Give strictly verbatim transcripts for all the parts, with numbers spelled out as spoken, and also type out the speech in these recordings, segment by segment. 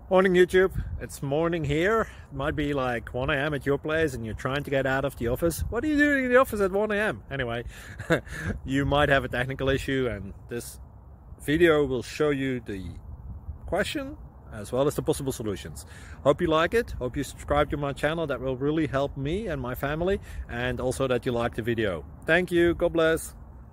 Morning YouTube, it's morning here. It might be like one A M at your place and you're trying to get out of the office. What are you doing in the office at one A M? Anyway, you might have a technical issue and this video will show you the question as well as the possible solutions. Hope you like it, hope you subscribe to my channel. That will really help me and my family, and also that you like the video. Thank you, God bless.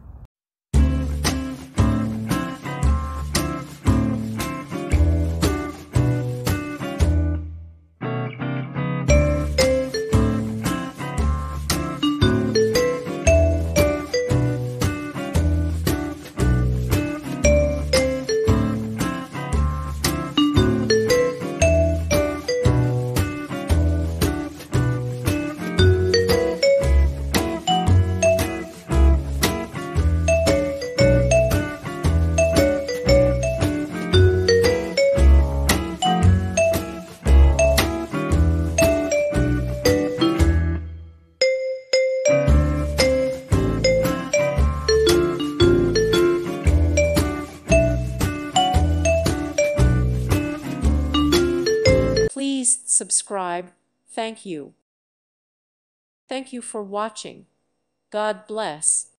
Please subscribe. Thank you. Thank you for watching. God bless.